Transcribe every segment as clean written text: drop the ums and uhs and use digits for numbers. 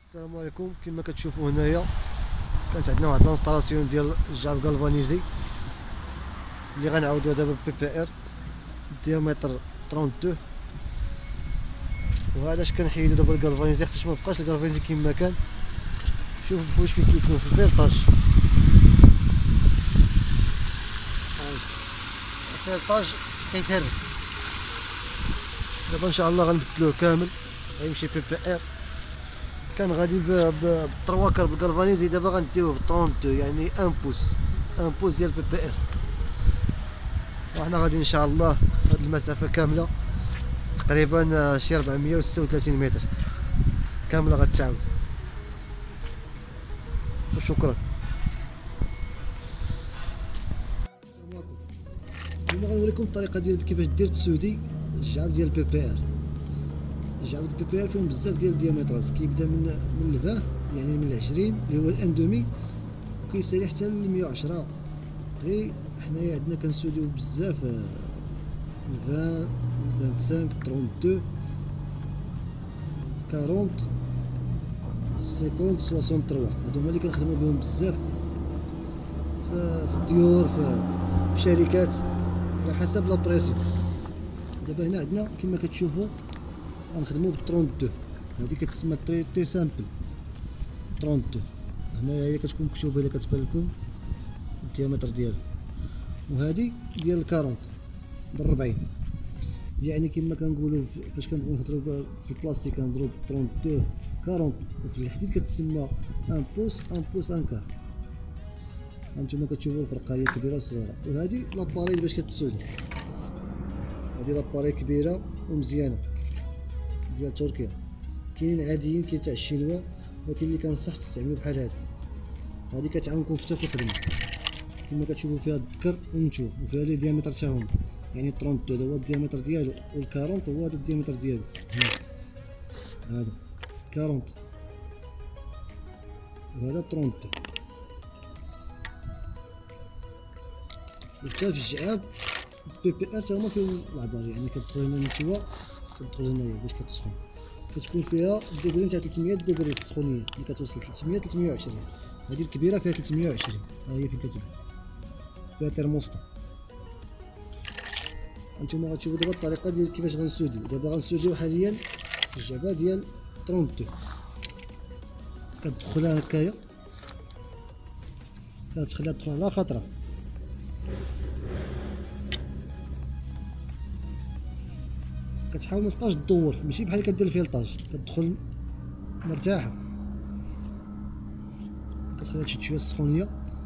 السلام عليكم. كما كتشوفوا هنايا كانت عندنا واحد لانستالاسيون ديال الجاب غالفانيزي اللي غنعاودوها دابا بي بي ار ديامتر 32. وعلاش كنحيدو دابا الغالفانيزي حيت ما بقاش الغالفانيزي كما كان. شوفوا واش فين كيكون في الفيلطاج. الفيلطاج كيتهرس دابا ان شاء الله غنبدلوه كامل، غيمشي بي بي ار. كان غادي بالترواكر بالغالفانيزي، دابا غنديوه ب 32 يعني 1 بوس ديال بي بي ار. وحنا غادي ان شاء الله هاد المسافه كامله تقريبا شي 436 متر كامله غتعاود. وشكرا. السلام عليكم. اليوم غنوريكم الطريقه ديال كيفاش دير تسودي الجعب ديال البي بي ار. الجعب ديال البي بي ار فيهم بزاف ديال الديامترات، كيبدا من الفاه يعني من 20 اللي هو الاندومي وكيسالي حتى ل 110. غير حنايا عندنا كنسوديو بزاف 20 25 32 40 50 63. هادو هما اللي كنخدمو بهم بزاف في الديور في الشركات على حسب لابريسيون. دابا هنا عندنا كما كتشوفوا غنخدمو ب 32. هادي كتسمى تي سامبل 32. هنايا هي كتكون مكتوبه الا كتبان لكم الديامتر ديالها. وهادي ديال 40 ديال 40 يعني كما كنقولوا فاش كنبغيو نهضروا في البلاستيك كنهضروا ب 32 40، وفي الحديد كتسمى 1 بوس 1 كار. هانتوما كتشوفوا الفرقه هي كبيره وصغيره. وهادي لاباري باش كتسودي، هادي لاباري كبيره ومزيانه ديال تركيا. كاينين عاديين كاين تاع الشينوا، ولكن اللي كنصح تستعملوا بحال هادي كتعاونكم حتى في الخدمه. كما كتشوفوا فيها الذكر والنتوء وفيها لي ديامتر تاعهم، يعني 32 هذا هو الديامتر ديالو وال40 هو هذا الديامتر ديالو. هذا 40 وهذا 32. وحتى في الجعاب بي بي ار تا هما فيهم العبار، يعني كتدخل هنا النتوى كتدخل هنايا باش كتسخن. كتكون فيها الدوغري تاع 300 دوغري السخونيه اللي كتوصل 300 320. هذه الكبيره فيها 320، ها هي فين كتبان فيها ترموستا. هانتوما غتشوفوا دابا الطريقه ديال كيفاش غنسوديو. دابا غنسوديو حاليا في الجعبه ديال 32. كتدخلها هكايا، كتخليها تدخل على خطره، كتحاول ما تبقاش تدور، ماشي بحال كدير الفيلطاج كتدخل مرتاحه. كتخليها تشد شويه السخونيه،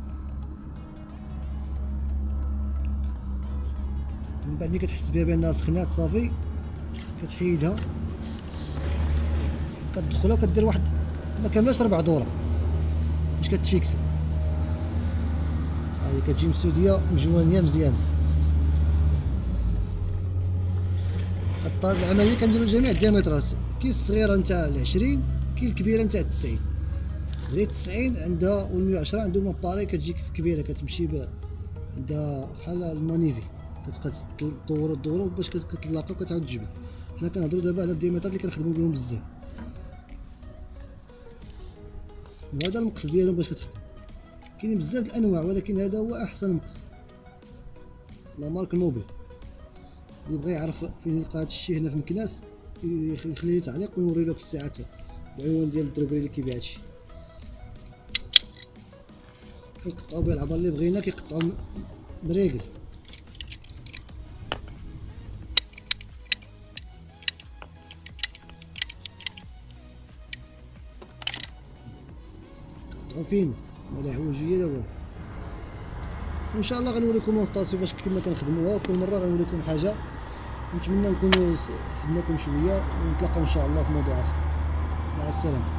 من بعد ملي كتحس بها بانها سخنات صافي كتحيدها، كتدخلها وكدير واحد ما كاملاش 4 دورة باش كتفيكسي. هاهي كتجي مسوديه مجوانيه مزيان. العمليه كنديرو لجميع الديامترات، كاين الصغيره نتاع 20 كاين الكبيره نتاع 90. غير 90 عندها و 110 عندهم باري كتجي كبيره كتمشي عندها بحال المانيفي، كتبقى تدورو باش كتلاقاو كتعاود تجبد. حنا كنهضرو دابا على الديامترات اللي كنخدمو بهم بزاف، وهذا المقص ديالهم باش كتخدم. كاينين بزاف د الانواع ولكن هذا هو احسن مقص، لا مارك نوبل. اللي بغى يعرف فين يلقى هذا الشيء هنا في مكناس يخلي لي تعليق ونوري لك الساعه العنوان ديال الدروبري اللي كيبيع هادشي. كنقطعو بها العبار اللي بغينا، كيقطعو مريقل. قطعو فين ولا حوايجيه لا والو. وان شاء الله غنوريكم لونستاسيون باش كيما كنخدموها، وكل مره غنوريكم حاجه. نتمنى نكونوا فدناكم شويه، ونتلاقاو ان شاء الله في موضوع اخر. مع السلامه.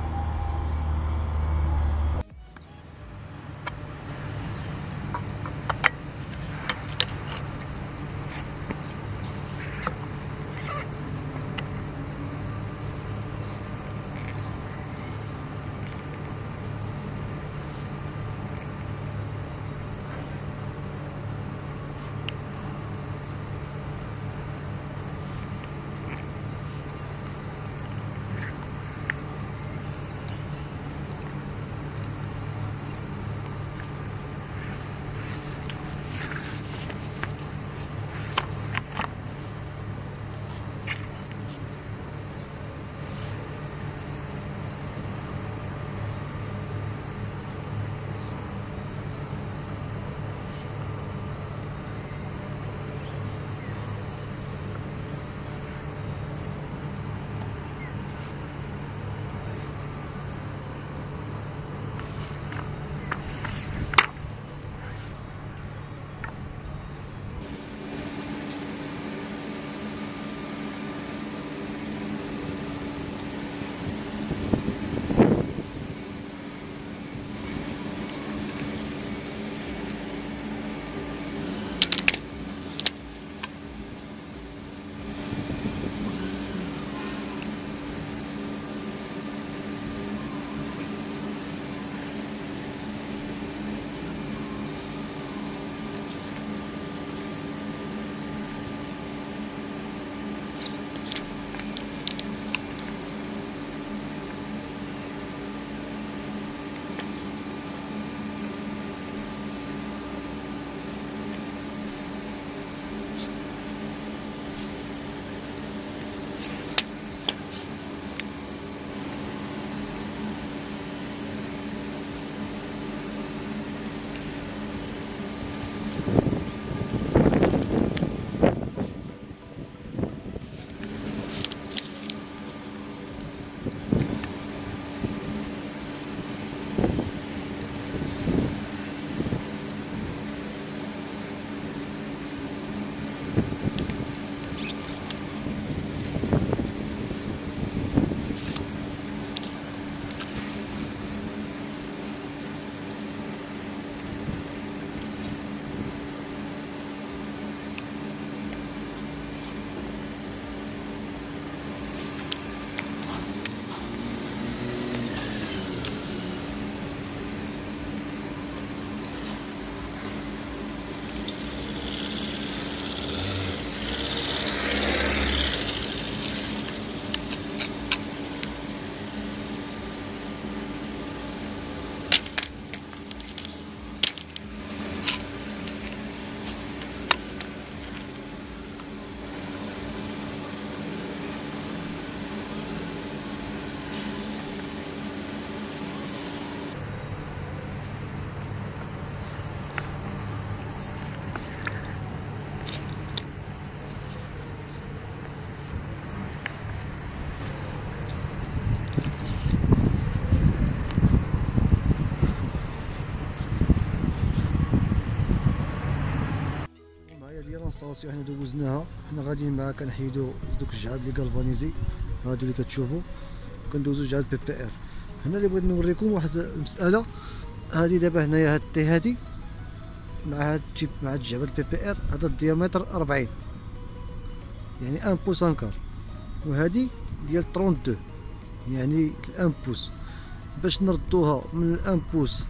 الانستالاسيون حنا دوزناها. حنا غاديين معاها كنحيدو دوك الجعاب لي غالفانيزي هادو اللي كتشوفوا، كندوزو جعاب بي بي ار. هنا اللي بغيت نوريكم واحد المساله، هادي دابا هنايا هاد التي هادي مع هاد الجيب مع هاد الجعبه البي بي ار، هذا الديامتر 40 يعني 1 بوس انكار، وهادي ديال 32 يعني 1 بوس. باش نردوها من 1 بوس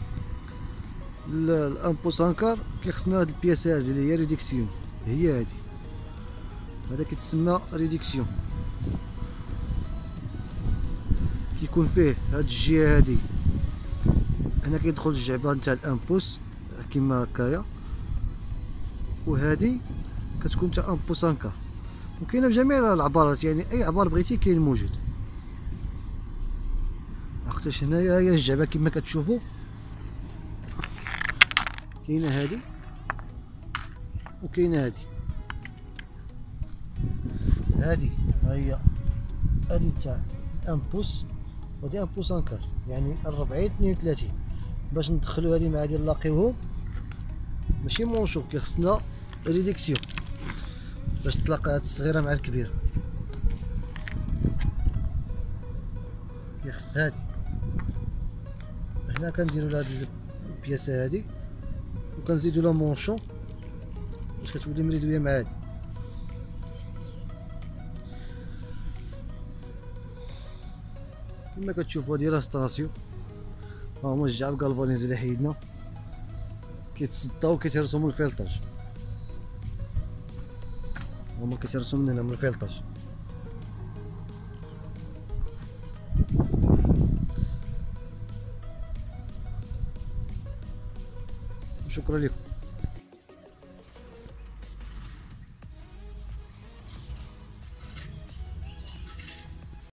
ل 1 بوس انكار كيخصنا هاد البياسه هادي اللي هي ريديكسيون، هي هادي، هذا كيتسمى ريديكسيون. كيكون فيه هاد الجهه هادي هنا كيدخل الجعبه نتاع 1 بوس كيما هكايا، وهادي كتكون تاع 1 بوس انكار، وكاينه في جميع العبارات، يعني اي عبار بغيتي كاين موجود. اختاش هنايا هي الجعبه كما كتشوفوا، كاينه هادي وكاينه هادي. هادي ها هي هادي تاع 1 بوس، ودي 1 بوس انكار يعني 40 32. باش ندخلو هادي مع هادي نلاقيوهم ماشي مونشو، كيخصنا ريديكسيون باش تلاقى هاد الصغيره مع الكبيره. كيخص هادي هنا كنديرو لهاد البياسه هادي وكنزيدو لها مونشون باش كتولي مريدويه مع هادي. كما كتشوفوا هادي لاستراسيون، ها هما الجعاب غالفانيزي اللي حيدنا كيتصداو وكيتهرسوا من الفلتاج، هما كيتهرسوا من هنا من الفلتاج. شكرا لكم.